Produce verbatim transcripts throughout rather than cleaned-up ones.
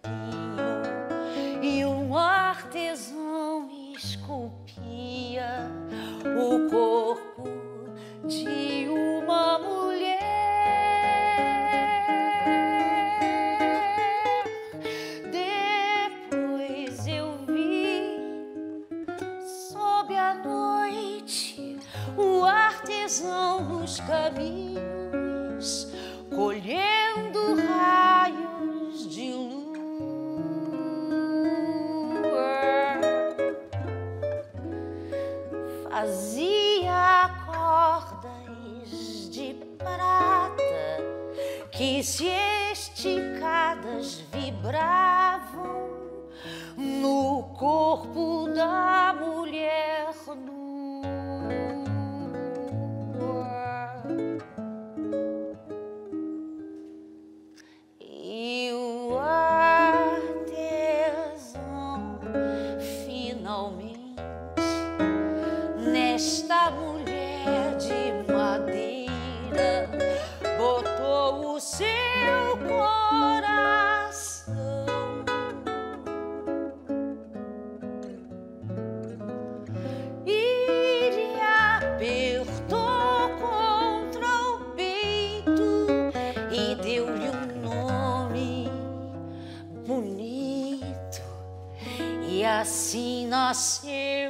e um artesão esculpia o corpo de uma mulher. Depois eu vi, sob a noite, o artesão nos caminhos, colhendo raios de lua. Fazia cordas de prata que, se esticadas, vibravam no corpo da mulher nua. E o artesão finalmente, nesta mulher de madeira, botou o seu coração. E lhe apertou contra o peito e deu-lhe um nome bonito. E assim nasceu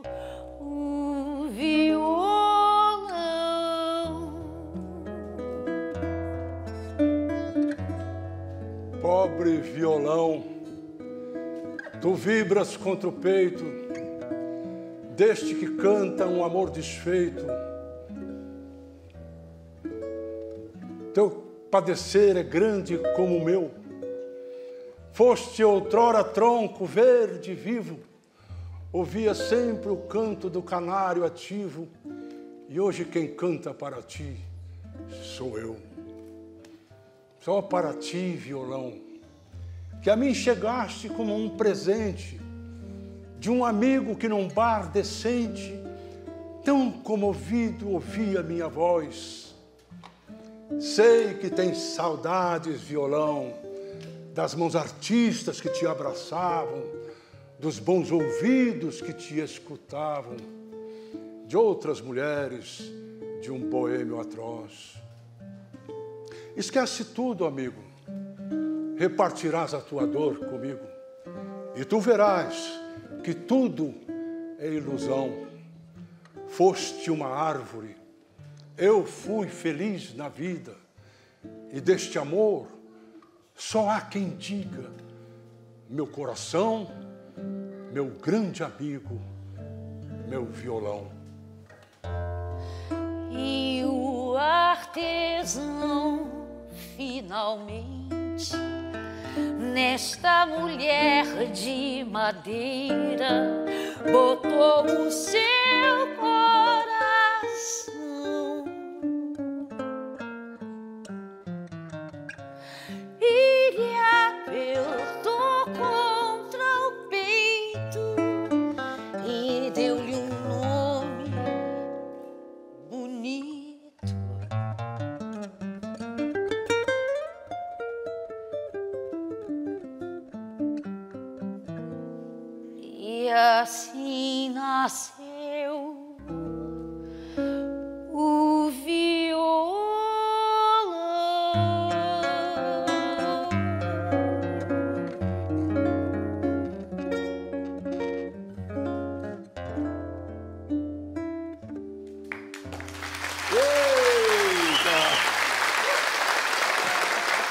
o violão. Pobre violão, tu vibras contra o peito deste que canta um amor desfeito. Teu padecer é grande como o meu. Foste outrora tronco verde vivo, ouvia sempre o canto do canário ativo, e hoje quem canta para ti sou eu. Só para ti, violão, que a mim chegaste como um presente de um amigo que num bar decente, tão comovido, ouvia minha voz. Sei que tens saudades, violão, das mãos artistas que te abraçavam, dos bons ouvidos que te escutavam, de outras mulheres, de um boêmio atroz. Esquece tudo, amigo, repartirás a tua dor comigo, e tu verás que tudo é ilusão. Foste uma árvore, eu fui feliz na vida, e deste amor só há quem diga: meu coração, meu grande amigo, meu violão. E o artesão finalmente, nesta mulher de madeira, botou o seu coração. E lhe apertou contra o peito e deu-lhe um nome bonito. E assim nasceu